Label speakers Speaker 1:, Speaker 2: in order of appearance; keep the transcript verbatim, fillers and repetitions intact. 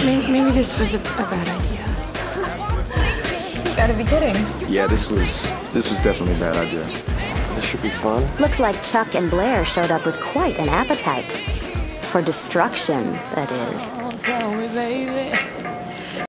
Speaker 1: maybe, maybe this was a, a bad idea.
Speaker 2: You gotta be kidding.
Speaker 3: Yeah, this was this was definitely a bad idea.
Speaker 4: This should be fun.
Speaker 5: Looks like Chuck and Blair showed up with quite an appetite. For destruction, that is.
Speaker 2: Oh, tell me, baby.